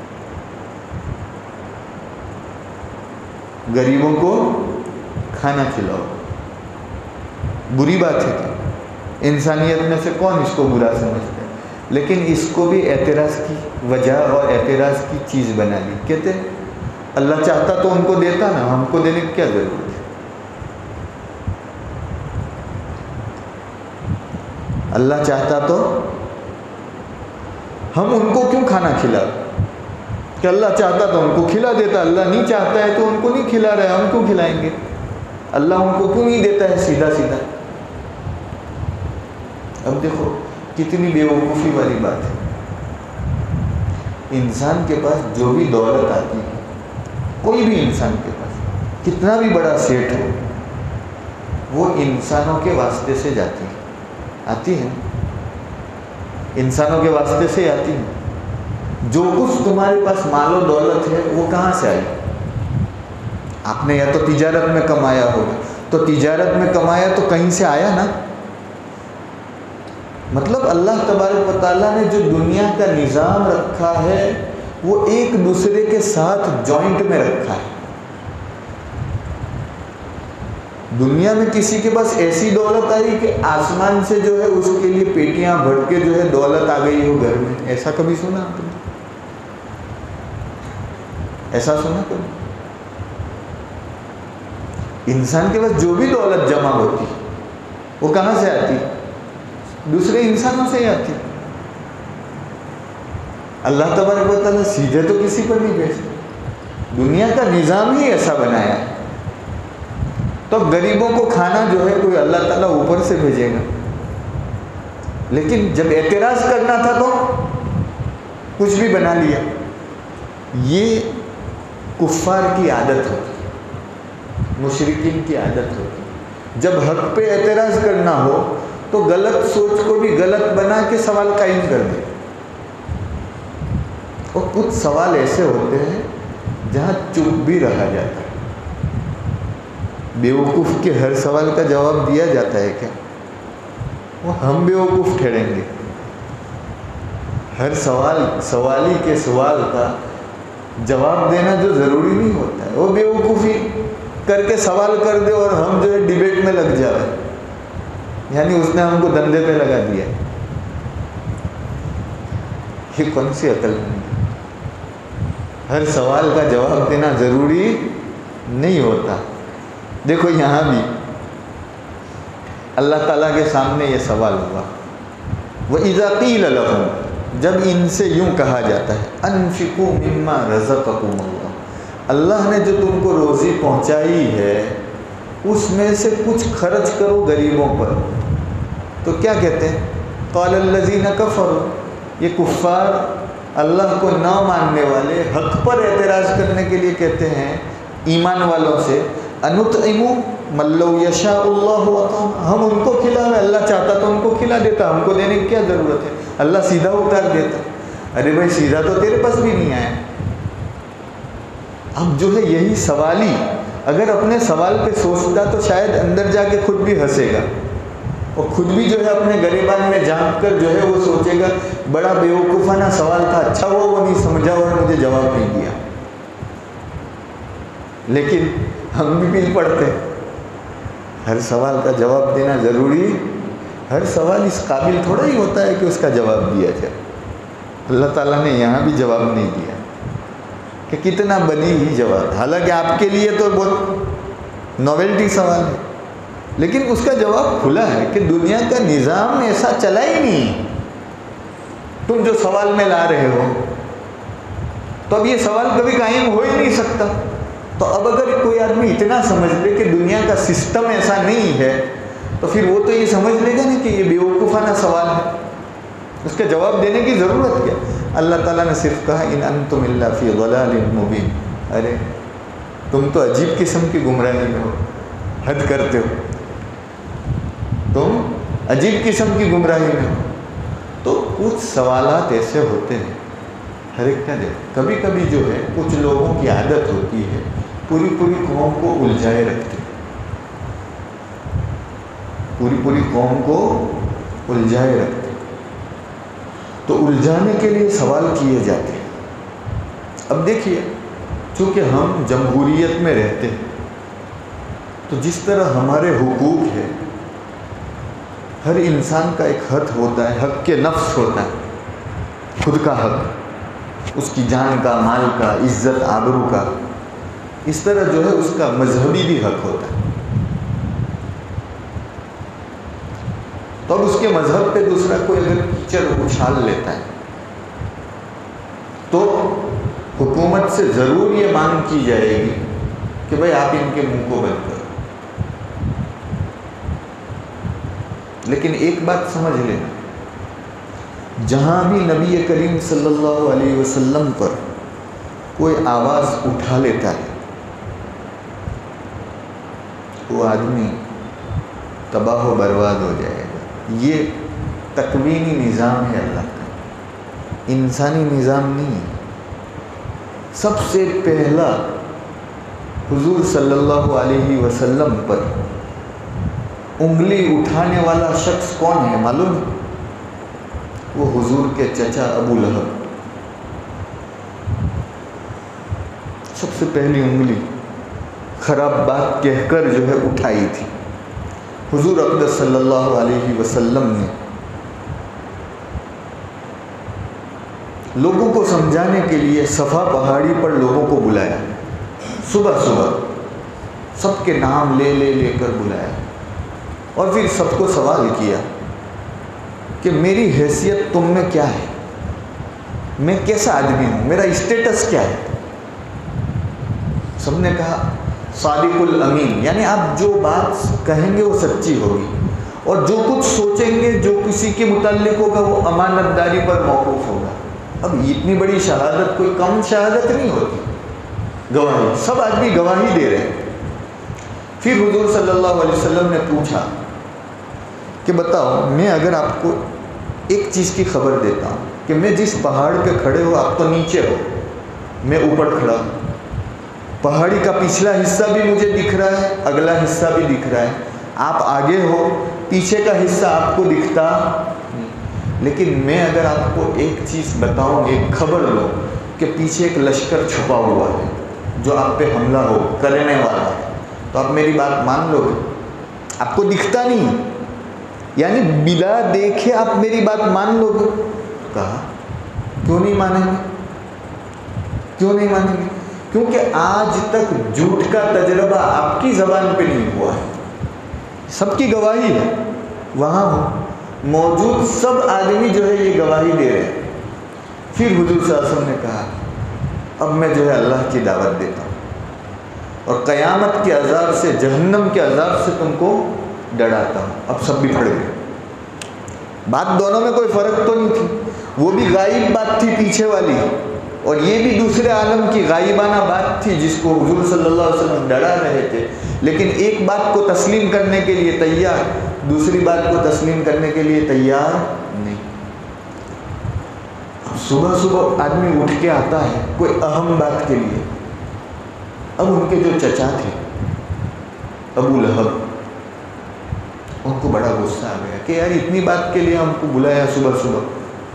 غریبوں کو کھانا کھلاؤ بری بات ہے کیا؟ انسانیت میں سے کون اس کو برا سمجھتا ہے؟ لیکن اس کو بھی اعتراض کی وجہ اور اعتراض کی چیز بنا لی. کہتے اللہ چاہتا تو ان کو دیتا نا، ہم کو دینے کی کیا ضرورت ہے؟ اللہ چاہتا تو ہم ان کو کیوں کھانا کھلاتے؟ کہ اللہ چاہتا تو ان کو کھلا دیتا، اللہ نہیں چاہتا ہے تو ان کو نہیں کھلا رہا ہے، ہم کیوں کھلائیں گے؟ اللہ ان کو کیوں نہیں دیتا ہے سیدھا سیدھا؟ اب دیکھو کتنی بیوقوفی والی بات ہے. انسان کے پاس جو بھی دولت آتی ہے، کوئی بھی انسان کے پاس کتنا بھی بڑا سیٹ ہو، وہ انسانوں کے واسطے سے جاتی ہے، آتی ہے انسانوں کے واسطے سے آتی ہے. جو کچھ تمہارے پاس مال و دولت ہے وہ کہاں سے آئی؟ آپ نے یا تو تجارت میں کمایا ہوگا، تو تجارت میں کمایا تو کہیں سے آیا نا. مطلب اللہ تبارک و تعالیٰ نے جو دنیا کا نظام رکھا ہے وہ ایک دوسرے کے ساتھ جوائنٹ میں رکھا ہے. دنیا میں کسی کے پاس ایسی دولت آئی کہ آسمان سے جو ہے اس کے لیے پیٹیاں بھر کے جو ہے دولت آ گئی ہو گھر میں؟ ایسا کبھی سنا آپ نے؟ ایسا سنا کبھی؟ انسان کے پاس جو بھی دولت جمع ہوتی وہ کہاں سے آتی؟ دوسرے انسانوں سے ہی آتی. اللہ تبارک و تعالیٰ سیدھے تو کسی پر نہیں بھیجتا، دنیا کا نظام ہی ایسا بنایا ہے. تو غریبوں کو کھانا جو ہے کوئی اللہ تعالیٰ اوپر سے بھیجے گا، لیکن جب اعتراض کرنا تھا تو کچھ بھی بنا لیا. یہ کفار کی عادت ہوتی، مشرکین کی عادت ہوتی. جب حق پہ اعتراض کرنا ہو تو غلط سوچ کو بھی غلط بنا کے سوال قائم کر دے. اور کچھ سوال ایسے ہوتے ہیں جہاں چپ بھی رہا جاتا ہے. بیوقوف کے ہر سوال کا جواب دیا جاتا ہے کیا؟ وہ ہم بیوقوف ٹھہریں گے. ہر سوالی کے سوال کا جواب دینا جو ضروری نہیں ہوتا ہے وہ بیوقوفی. کر کے سوال کر دے اور ہم جو ہے ڈیبیٹ میں لگ جائے، یعنی اس نے ہم کو دندے پہ لگا دیا. یہ کون سی عقل ہے؟ ہر سوال کا جواب دینا ضروری نہیں ہوتا. دیکھو یہاں بھی اللہ تعالیٰ کے سامنے یہ سوال ہوا، وَإِذَا قِيلَ لَهُمْ، جب ان سے یوں کہا جاتا ہے، أَنفِقُوا مِمَّا رَزَقَكُمُ اللَّهُ، اللہ نے جو تم کو روزی پہنچائی ہے اس میں سے کچھ خرچ کرو غریبوں پر. تو کیا کہتے ہیں؟ قَالَ الَّذِينَ كَفَرُوا، یہ کفار اللہ کو نہ ماننے والے حق پر اعتراض کرنے کے لیے کہتے ہیں ایمان والوں سے، أَنُطْعِمُ مَن لَّوْ يَشَاءُ اللَّهُ وَطَعَمَ، ہم ان کو کھلاویں، اللہ چاہتا تو ان کو کھلا دیتا، ہم کو دینے کی کیا ضرورت ہے، اللہ سیدھا اتار دیتا. ارے بھائی سیدھا تو تیرے پاس بھی نہیں آیا. اب جو ہے یہی سوالی اگر اپنے سوال پہ سوچتا تو شاید اندر جا کے خود بھی ہنسے گا اور خود بھی جو ہے اپنے گریبان میں جھانک کر جو ہے وہ سوچے گا بڑا بیوقوفانہ سوال تھا، اچھا ہوا وہ نہیں سمجھا اور مجھے جواب نہیں دیا. لیکن ہم بھی مل پڑتے ہیں. ہر سوال کا جواب دینا ضروری، ہر سوال اس قابل تھوڑا ہی ہوتا ہے کہ اس کا جواب دیا جائے. اللہ تعالیٰ نے یہاں بھی جواب نہیں دیا کہ کتنا بنی ہی جواب، حالانکہ آپ کے لیے تو بہت نویلٹی سوال ہے، لیکن اس کا جواب کھلا ہے کہ دنیا کا نظام ایسا چلا ہی نہیں. تم جو سوال میں لا رہے ہو تو اب یہ سوال کبھی قائم ہو ہی نہیں سکتا. تو اب اگر کوئی آدمی اتنا سمجھ لے کہ دنیا کا سسٹم ایسا نہیں ہے تو پھر وہ تو یہ سمجھ لے گا نا کہ یہ بیوقوفانہ سوال ہے، اس کا جواب دینے کی ضرورت کیا. اللہ تعالیٰ نے صرف کہا ان انتم الا فی ضلال مبین، ارے تم تو عجیب قسم کی گمراہی میں ہو، حد کرتے ہو، تم عجیب قسم کی گمراہی میں ہو. تو کچھ سوالات ایسے ہوتے ہیں ہر ایک کا دے. کبھی کبھی جو ہے کچھ لوگوں کی عادت ہوتی ہے پوری قوم کو الجھائے رکھتے، پوری قوم کو الجھائے رکھتے. تو الجھانے کے لیے سوال کیے جاتے ہیں. اب دیکھیے چونکہ ہم جمہوریت میں رہتے ہیں تو جس طرح ہمارے حقوق ہے، ہر انسان کا ایک حق ہوتا ہے، حق کے نفس ہوتا ہے، خود کا حق، اس کی جان کا، مال کا، عزت آبرو کا. اس طرح جو ہے اس کا مذہبی بھی حق ہوتا ہے. تو اب اس کے مذہب پہ دوسرا کوئی اگر کیچڑ اچھال لیتا ہے تو حکومت سے ضرور یہ مانگ کی جائے گی کہ بھائی آپ ان کے منہ کو بند کرو. لیکن ایک بات سمجھ لینا، جہاں بھی نبی کریم صلی اللہ علیہ وسلم پر کوئی آواز اٹھا لیتا ہے وہ آدمی تباہ و برباد ہو جائے گا. یہ تکوینی نظام ہے اللہ کا، انسانی نظام نہیں ہے. سب سے پہلا حضور صلی اللہ علیہ وسلم پر انگلی اٹھانے والا شخص کون ہے معلوم ہے؟ وہ حضور کے چچا ابو لہب. سب سے پہلی انگلی خراب بات کہہ کر جو ہے اٹھائی تھی. حضور اقدس صلی اللہ علیہ وسلم نے لوگوں کو سمجھانے کے لیے صفا پہاڑی پر لوگوں کو بلایا، صبح سب کے نام لے کر بلایا اور پھر سب کو سوال کیا کہ میری حیثیت تم میں کیا ہے، میں کیسا آدمی ہوں، میرا اسٹیٹس کیا ہے. سب نے کہا صادق الامین، یعنی آپ جو بات کہیں گے وہ سچی ہوگی اور جو کچھ سوچیں گے جو کسی کے متعلق ہوگا وہ امانت داری پر موقوف ہوگا. اب اتنی بڑی شہادت کوئی کم شہادت نہیں ہوتی، گواہی، سب آدمی گواہی دے رہے ہیں. پھر حضور صلی اللہ علیہ وسلم نے پوچھا کہ بتاؤ میں اگر آپ کو ایک چیز کی خبر دیتا ہوں کہ میں جس پہاڑ پہ کھڑے ہو آپ تو نیچے ہو، میں اوپر کھڑا ہوں، پہاڑی کا پچھلا حصہ بھی مجھے دکھ رہا ہے، اگلا حصہ بھی دکھ رہا ہے، آپ آگے ہو، پیچھے کا حصہ آپ کو دکھتا نہیں. لیکن میں اگر آپ کو ایک چیز بتاؤں، ایک خبر دو کہ پیچھے ایک لشکر چھپا ہوا ہے جو آپ پہ حملہ کرنے والا ہے، تو آپ میری بات مان لو گے؟ آپ کو دکھتا نہیں، یعنی بلا دیکھے آپ میری بات مان لو گے؟ کہا کیوں نہیں مانیں گے؟ کیوں نہیں مانیں گے؟ کیونکہ آج تک جھوٹ کا تجربہ آپ کی زبان پہ نہیں ہوا ہے، سب کی گواہی ہے، وہاں موجود سب آدمی جو ہے یہ گواہی دے رہے ہیں۔ پھر حضور صلی اللہ علیہ وسلم نے کہا اب میں جو ہے اللہ کی دعوت دیتا ہوں اور قیامت کے عذاب سے، جہنم کے عذاب سے تم کو ڈراتا ہوں۔ اب سب بھی پڑ گئے، بات دونوں میں کوئی فرق تو نہیں تھی، وہ بھی غائب بات تھی پیچھے والی، اور یہ بھی دوسرے عالم کی غائبانہ بات تھی جس کو حضور صلی اللہ علیہ وسلم ڈرا رہے تھے، لیکن ایک بات کو تسلیم کرنے کے لیے تیار، دوسری بات کو تسلیم کرنے کے لیے تیار نہیں۔ صبح صبح آدمی اٹھ کے آتا ہے کوئی اہم بات کے لیے۔ اب ان کے جو چچا تھے ابو لہب، ان کو بڑا غصہ آ گیا کہ یار اتنی بات کے لیے ہم کو بلایا صبح صبح۔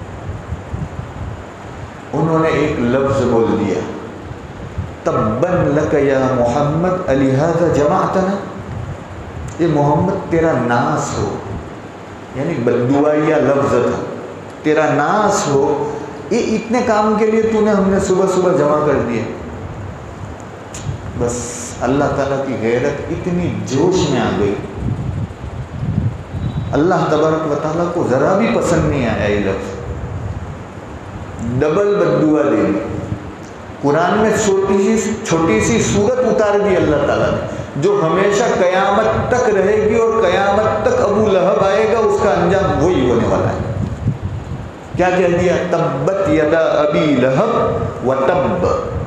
انہوں نے ایک لفظ بول دیا، تبن لک یا محمد لہذا جمعتنا، یہ محمد تیرا ناس ہو، یعنی بددعائیہ لفظ تھا، تیرا ناس ہو، یہ اتنے کام کے لیے تو نے ہم نے صبح صبح جمع کر دیا۔ بس اللہ تعالیٰ کی غیرت اتنی جوش میں آ گئی، اللہ تبارک و تعالیٰ کو ذرا بھی پسند نہیں آیا یہ لفظ، ڈبل بددعا دے دی۔ قرآن میں چھوٹی سی صورت اتار دی اللہ تعالیٰ نے جو ہمیشہ قیامت تک رہے گی، اور قیامت تک ابو لہب آئے گا اس کا انجام وہی ہونے والا ہے۔ کیا کہہ دیا؟ تبت یدا ابی لہب و تب،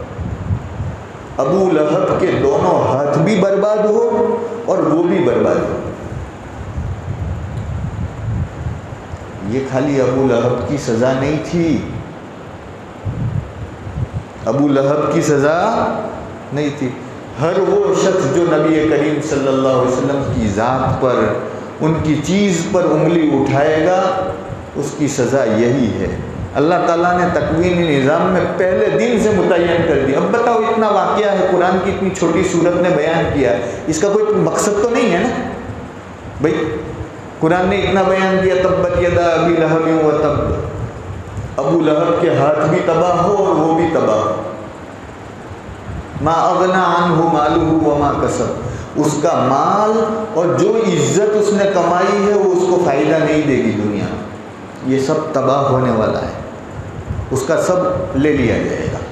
ابو لہب کے دونوں ہاتھ بھی برباد ہو اور وہ بھی برباد ہو۔ یہ خالی ابو لہب کی سزا نہیں تھی، ابو لہب کی سزا نہیں تھی، ہر وہ شخص جو نبی کریم صلی اللہ علیہ وسلم کی ذات پر، ان کی چیز پر انگلی اٹھائے گا اس کی سزا یہی ہے۔ اللہ تعالیٰ نے تکوینی نظام میں پہلے دن سے متعین کر دیا۔ اب بتاؤ اتنا واقعہ ہے قرآن کی اتنی چھوٹی صورت نے بیان کیا، اس کا کوئی مقصد تو نہیں ہے نا بھائی؟ قرآن نے اتنا بیان کیا تبت یدا ابی لہب و تب، ابو لہب کے ہاتھ بھی تباہ ہو اور وہ بھی تباہ ہو۔ ما اغنی عنہ مالہ وما کسب، اس کا مال اور جو عزت اس نے کمائی ہے وہ اس کو فائدہ نہیں دے گی دنیا میں، یہ سب تباہ ہونے والا ہے، اس کا سب لے لیا جائے گا۔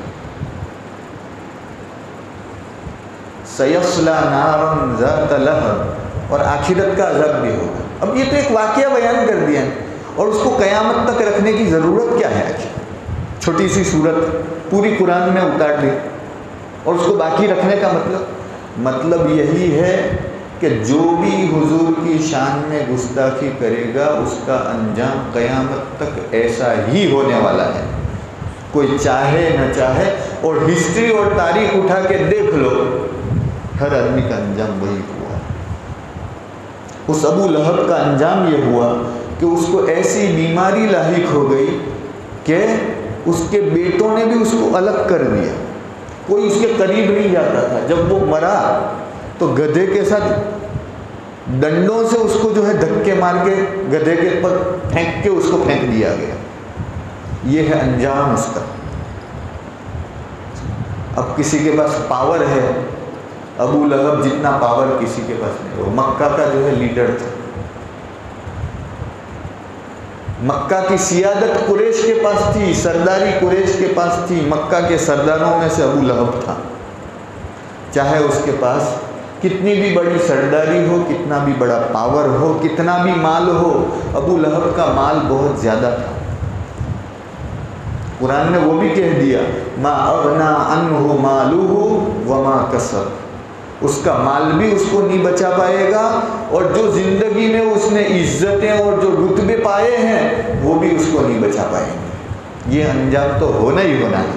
سیصلی نارا ذات لہب، اور آخرت کا عذاب بھی ہوگا۔ اب یہ تو ایک واقعہ بیان کر دیا اور اس کو قیامت تک رکھنے کی ضرورت کیا ہے؟ چھوٹی سی صورت پوری قرآن میں اتار دی اور اس کو باقی رکھنے کا مطلب یہی ہے کہ جو بھی حضور کی شان میں گستاخی کرے گا اس کا انجام قیامت تک ایسا ہی ہونے والا ہے، کوئی چاہے نہ چاہے۔ اور ہسٹری اور تاریخ اٹھا کے دیکھ لو، ہر آدمی کا انجام وہی ہوا۔ اس ابو لہب کا انجام یہ ہوا کہ اس کو ایسی بیماری لاحق ہو گئی کہ اس کے بیٹوں نے بھی اس کو الگ کر دیا، کوئی اس کے قریب نہیں جاتا تھا۔ جب وہ مرا تو گدھے کے ساتھ ڈنڈوں سے اس کو جو ہے دھکے مار کے گدھے کے پر پھینک کے اس کو پھینک دیا گیا۔ یہ ہے انجام اس کا۔ اب کسی کے پاس پاور ہے، ابو لہب جتنا پاور کسی کے پاس نہیں، وہ مکہ کا جو ہے لیڈر تھا، مکہ کی سیادت قریش کے پاس تھی، سرداری قریش کے پاس تھی، مکہ کے سرداروں میں سے ابو لہب تھا۔ چاہے اس کے پاس کتنی بھی بڑی سرداری ہو، کتنا بھی بڑا پاور ہو، کتنا بھی مال ہو، ابو لہب کا مال بہت زیادہ تھا۔ قرآن نے وہ بھی کہہ دیا ما اغنی عنہ مالہ وما کسب، اس کا مال بھی اس کو نہیں بچا پائے گا، اور جو زندگی میں اس نے عزتیں اور جو رتبے پائے ہیں وہ بھی اس کو نہیں بچا پائیں گے۔ یہ انجام تو ہونا ہی ہونا ہے۔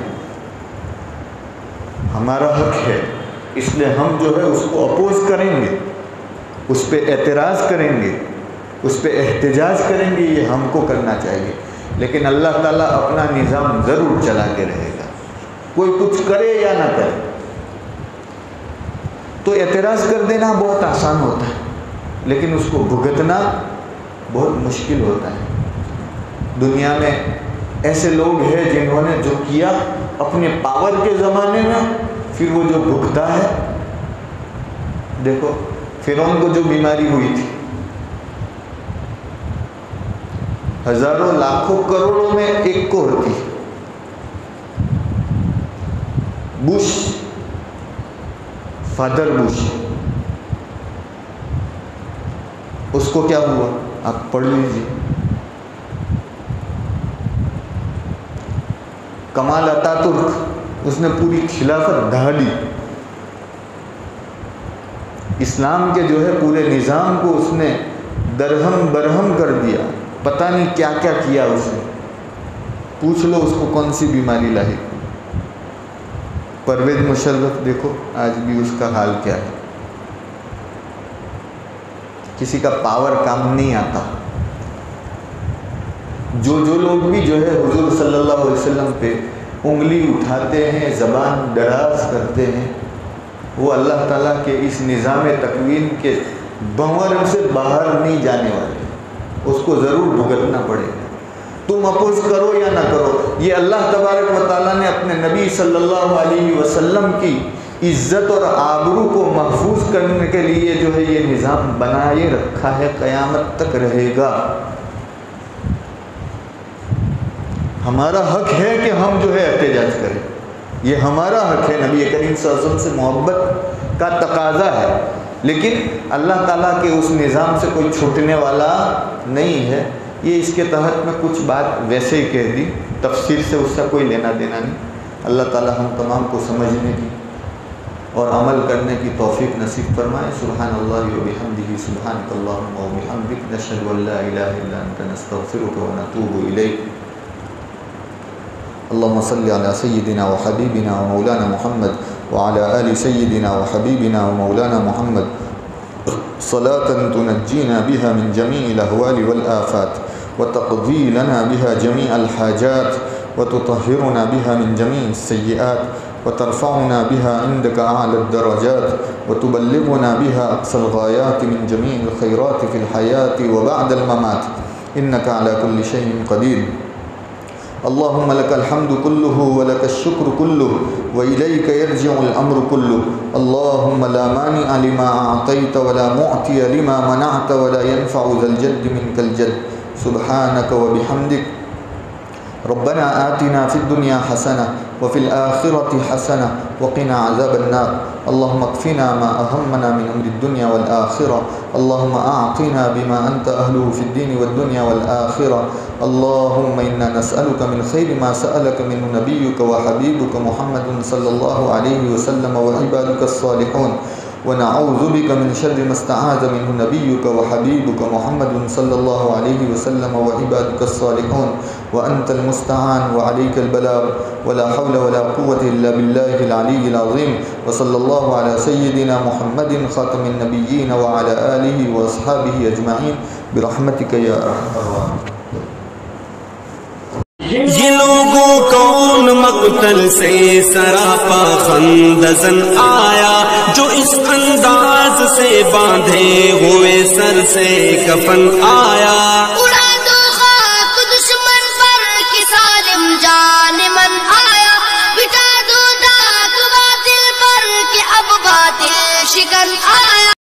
ہمارا حق ہے، اس لیے ہم جو ہے اس کو اپوز کریں گے، اس پہ اعتراض کریں گے، اس پہ احتجاج کریں گے، یہ ہم کو کرنا چاہیے۔ لیکن اللہ تعالیٰ اپنا نظام ضرور چلا کے رہے گا، کوئی کچھ کرے یا نہ کرے۔ تو اعتراض کر دینا بہت آسان ہوتا ہے، لیکن اس کو بھگتنا بہت مشکل ہوتا ہے۔ دنیا میں ایسے لوگ ہیں جنہوں نے جو کیا اپنے پاور کے زمانے میں، پھر وہ جو بھگتا ہے، دیکھو فرعون کو جو بیماری ہوئی تھی، ہزاروں لاکھوں کروڑوں میں ایک کو ہوتی، بش، فادر بش، اس کو کیا ہوا آپ پڑھ لیجیے۔ کمال اتاترک، اس نے پوری خلافت ڈھا لی، اسلام کے جو ہے پورے نظام کو اس نے درہم برہم کر دیا، پتہ نہیں کیا کیا کیا اس نے، پوچھ لو اس کو کون سی بیماری لاحق۔ پرویز مشرف دیکھو آج بھی اس کا حال کیا ہے، کسی کا پاور کام نہیں آتا۔ جو لوگ بھی جو ہے حضور صلی اللہ علیہ وسلم پہ انگلی اٹھاتے ہیں، زبان دراز کرتے ہیں، وہ اللہ تعالیٰ کے اس نظام تکوین کے بھنور سے باہر نہیں جانے والے، اس کو ضرور بھگتنا پڑے گا، تم اپوز کرو یا نہ کرو۔ یہ اللہ تبارک و تعالیٰ نے اپنے نبی صلی اللہ علیہ وسلم کی عزت اور آبرو کو محفوظ کرنے کے لیے جو ہے یہ نظام بنائے رکھا ہے، قیامت تک رہے گا۔ ہمارا حق ہے کہ ہم جو ہے احتجاج کریں، یہ ہمارا حق ہے، نبی کریم صلی اللہ علیہ وسلم سے محبت کا تقاضا ہے، لیکن اللہ تعالیٰ کے اس نظام سے کوئی چھوٹنے والا نہیں ہے۔ یہ اس کے تحت میں کچھ بات ویسے ہی کہہ دی، تفسیر سے اس کا کوئی لینا دینا نہیں۔ اللہ تعالیٰ ہم تمام کو سمجھنے کی اور عمل کرنے کی توفیق نصیب فرمائے۔ سبحان اللہ و بحمدہ، سبحانک اللہم و بحمدک، نشہد ان لا الہ الا انت، نستغفرک و نتوب الیک۔ اللهم صل على سيدنا وحبيبنا ومولانا محمد وعلى آل سيدنا وحبيبنا ومولانا محمد صلاة تنجينا بها من جميع الأهوال والآفات وتقضي لنا بها جميع الحاجات وتطهرنا بها من جميع السيئات وترفعنا بها عندك أعلى الدرجات وتبلغنا بها أقصى الغايات من جميع الخيرات في الحياة وبعد الممات إنك على كل شيء قدير۔ اللهم لك الحمد كله ولك الشكر كله وإليك يرجع الأمر كله۔ اللهم لا مانع لما أعطيت ولا معطي لما منعت ولا ينفع ذا الجد منك الجد، سبحانك وبحمدك۔ ربنا آتنا في الدنيا حسنة وفي الآخرة حسنة وقنا عذاب النار۔ اللهم اكفنا ما أهمنا من أمر الدنيا والآخرة، اللهم أعطنا بما أنت أهله في الدين والدنيا والآخرة۔ اللهم إنا نسألك من خير ما سألك منه نبيك وحبيبك محمد صلى الله عليه وسلم وعبادك الصالحون، ونعوذ بك من شر ما استعاذ منه نبيك وحبيبك محمد صلى الله عليه وسلم وعبادك الصالحون، وأنت المستعان وعليك البلاغ، ولا حول ولا قوة إلا بالله العلي العظيم۔ وصلى الله على سيدنا محمد خاتم النبيين وعلى آله وأصحابه أجمعين برحمتك يا أرحم الراحمين۔ یہ لوگوں کون مقتل سے سراپا خندزن آیا، جو اس انداز سے باندھے ہوئے سر سے کفن آیا۔ اڑا دو خاک دشمن پر کہ ظالم جان من آیا، بٹا دو داغ باطل پر کہ اب باطل شکن آیا۔